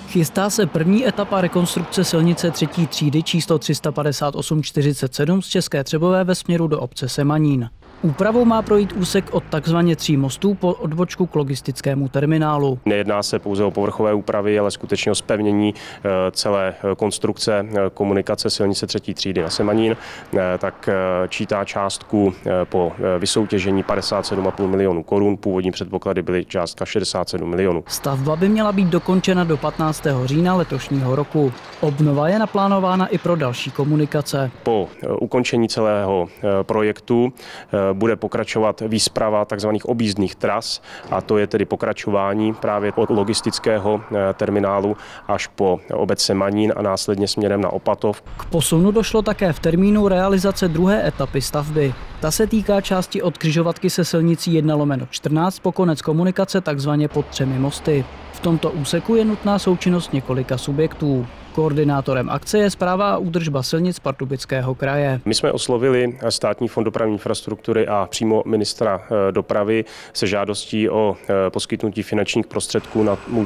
Chystá se první etapa rekonstrukce silnice třetí třídy číslo 35847 z České Třebové ve směru do obce Semanín. Úpravou má projít úsek od takzvaně 3 mostů po odbočku k logistickému terminálu. Nejedná se pouze o povrchové úpravy, ale skutečně o zpevnění celé konstrukce komunikace silnice třetí třídy na Semanín. Tak čítá částku po vysoutěžení 57,5 milionů korun. Původní předpoklady byly částka 67 milionů. Stavba by měla být dokončena do 15. října letošního roku. Obnova je naplánována i pro další komunikace. Po ukončení celého projektu bude pokračovat výsprava tzv. Objízdných tras, a to je tedy pokračování právě od logistického terminálu až po obec Semanín a následně směrem na Opatov. K posunu došlo také v termínu realizace druhé etapy stavby. Ta se týká části od křižovatky se silnicí 1/14 po konec komunikace takzvaně pod 3 mosty. V tomto úseku je nutná součinnost několika subjektů. Koordinátorem akce je Správa a údržba silnic Pardubického kraje. My jsme oslovili Státní fond dopravní infrastruktury a přímo ministra dopravy se žádostí o poskytnutí finančních prostředků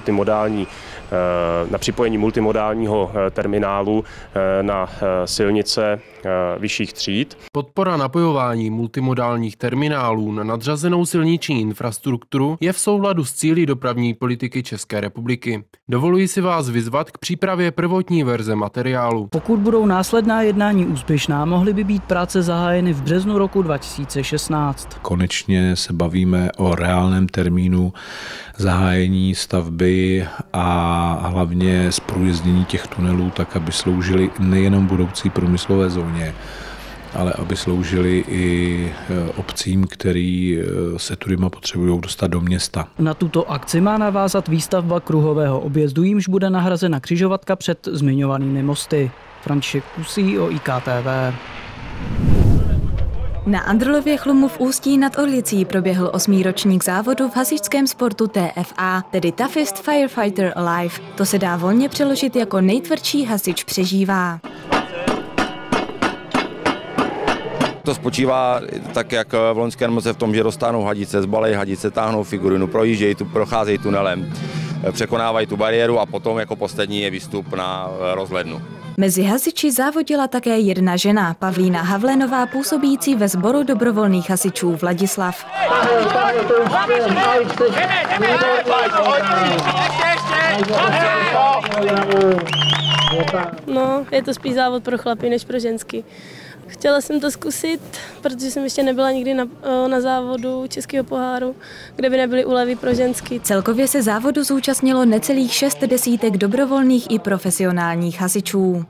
na připojení multimodálního terminálu na silnice vyšších tříd. Podpora napojování multimodálních terminálů na nadřazenou silniční infrastrukturu je v souladu s cíli dopravní politiky České republiky. Dovoluji si vás vyzvat k přípravě prvotní verze materiálu. Pokud budou následná jednání úspěšná, mohly by být práce zahájeny v březnu roku 2016. Konečně se bavíme o reálném termínu zahájení stavby a hlavně zprůjezdnění těch tunelů tak, aby sloužily nejenom budoucí průmyslové zóně, ale aby sloužily i obcím, který se tudyma potřebují dostat do města. Na tuto akci má navázat výstavba kruhového objezdu, jímž bude nahrazena křižovatka před zmiňovanými mosty. František Kusí o IKTV. Na Andrlově Chlumu v Ústí nad Orlicí proběhl 8. ročník závodu v hasičském sportu TFA, tedy Toughest Firefighter Alive. To se dá volně přeložit jako nejtvrdší hasič přežívá. To spočívá tak, jak v loňském roce v tom, že dostáhnou hadice, zbalejí hadice, táhnou figurinu, procházejí tunelem, překonávají tu bariéru a potom jako poslední je výstup na rozhlednu. Mezi hasiči závodila také jedna žena, Pavlína Havlenová, působící ve sboru dobrovolných hasičů Vladislav. No, je to spíš závod pro chlapy než pro ženský. Chtěla jsem to zkusit, protože jsem ještě nebyla nikdy na závodu Českého poháru, kde by nebyly úlevy pro ženský. Celkově se závodu zúčastnilo necelých 6 desítek dobrovolných i profesionálních hasičů.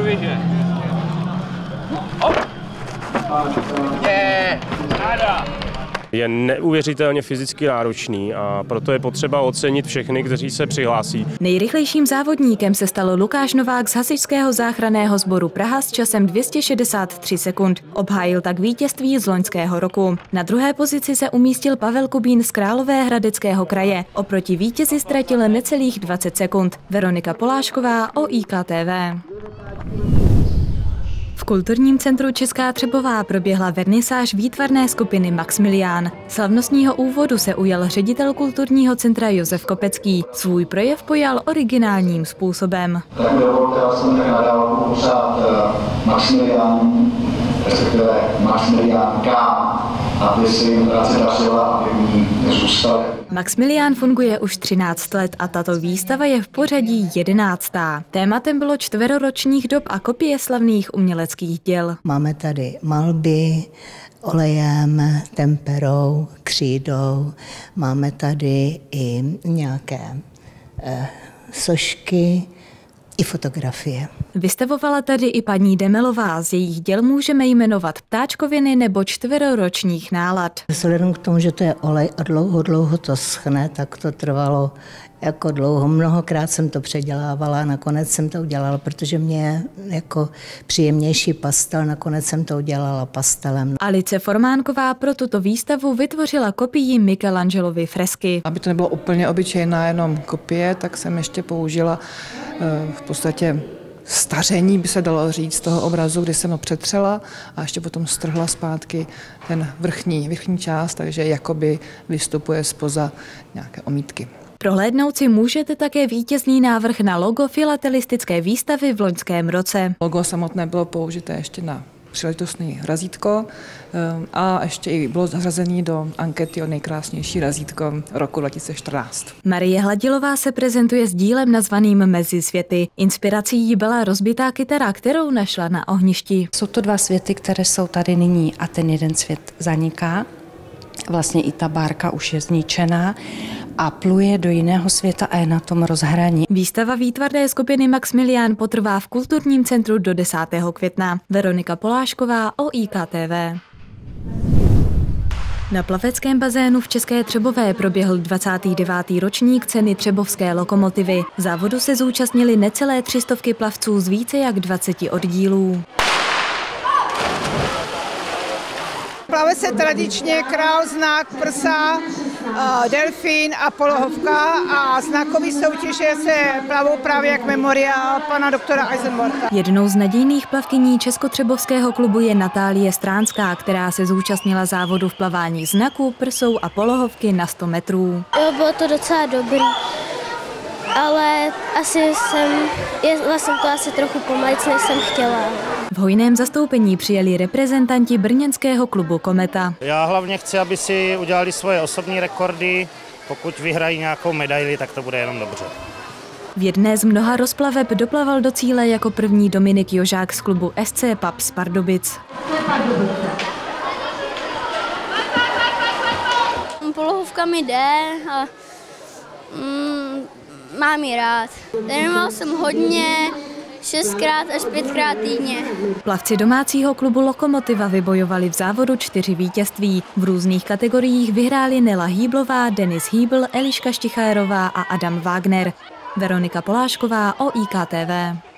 Je neuvěřitelně fyzicky náročný a proto je potřeba ocenit všechny, kteří se přihlásí. Nejrychlejším závodníkem se stal Lukáš Novák z hasičského záchranného sboru Praha s časem 263 sekund. Obhájil tak vítězství z loňského roku. Na druhé pozici se umístil Pavel Kubín z Královéhradeckého kraje. Oproti vítězi ztratil necelých 20 sekund. Veronika Polášková o IKTV. V kulturním centru Česká Třebová proběhla vernisáž výtvarné skupiny Maxmilián. Slavnostního úvodu se ujal ředitel kulturního centra Josef Kopecký. Svůj projev pojal originálním způsobem. Tak dovolte, já jsem tak nadal popřát Maxmilián, respektive Maxmiliánka, aby se jim práce dařila, aby v ní zůstali. Maxmilián funguje už 13 let a tato výstava je v pořadí 11. Tématem bylo 4ročních dob a kopie slavných uměleckých děl. Máme tady malby olejem, temperou, křídou, máme tady i nějaké sošky, i fotografie. Vystavovala tady i paní Demelová. Z jejich děl můžeme jmenovat Ptáčkoviny nebo 4ročních nálad. Vzhledem k tomu, že to je olej a dlouho to schne, tak to trvalo jako dlouho. Mnohokrát jsem to předělávala, nakonec jsem to udělala, protože mě je jako příjemnější pastel, nakonec jsem to udělala pastelem. Alice Formánková pro tuto výstavu vytvořila kopii Michelangelovy fresky. Aby to nebylo úplně obyčejná jenom kopie, tak jsem ještě použila v podstatě staření, by se dalo říct, toho obrazu, kdy jsem ho přetřela a ještě potom strhla zpátky ten vrchní část, takže jakoby vystupuje zpoza nějaké omítky. Prohlédnout si můžete také vítězný návrh na logo filatelistické výstavy v loňském roce. Logo samotné bylo použité ještě na příležitostný razítko a ještě i bylo zařazení do ankety o nejkrásnější razítko roku 2014. Marie Hladilová se prezentuje s dílem nazvaným Mezi světy. Inspirací jí byla rozbitá kytara, kterou našla na ohništi. Jsou to dva světy, které jsou tady nyní a ten jeden svět zaniká. Vlastně i ta bárka už je zničená a pluje do jiného světa a je na tom rozhraní. Výstava výtvarné skupiny Maxmilián potrvá v Kulturním centru do 10. května. Veronika Polášková, OIKTV. Na plaveckém bazénu v České Třebové proběhl 29. ročník ceny Třebovské lokomotivy. Závodu se zúčastnili necelé 300 plavců z více jak 20 oddílů. Plave se tradičně král, znak, prsa, delfín a polohovka a znakový soutěže se plavou právě jak memoriál pana doktora Eisenborta. Jednou z nadějných plavkyní Českotřebovského klubu je Natálie Stránská, která se zúčastnila závodu v plavání znaku, prsou a polohovky na 100 metrů. Jo, bylo to docela dobrý, ale jela jsem to asi trochu pomalejc, než jsem chtěla. V hojném zastoupení přijeli reprezentanti brněnského klubu Kometa. Já hlavně chci, aby si udělali svoje osobní rekordy. Pokud vyhrají nějakou medaili, tak to bude jenom dobře. V jedné z mnoha rozplaveb doplaval do cíle jako první Dominik Jožák z klubu SC Pub z Pardubic. Polohovka mi jde a mám ji rád. Trénoval jsem hodně, 6krát až 5krát týdně. Plavci domácího klubu Lokomotiva vybojovali v závodu 4 vítězství. V různých kategoriích vyhráli Nela Hýblová, Denis Hýbl, Eliška Štichárová a Adam Wagner. Veronika Polášková, OIKTV.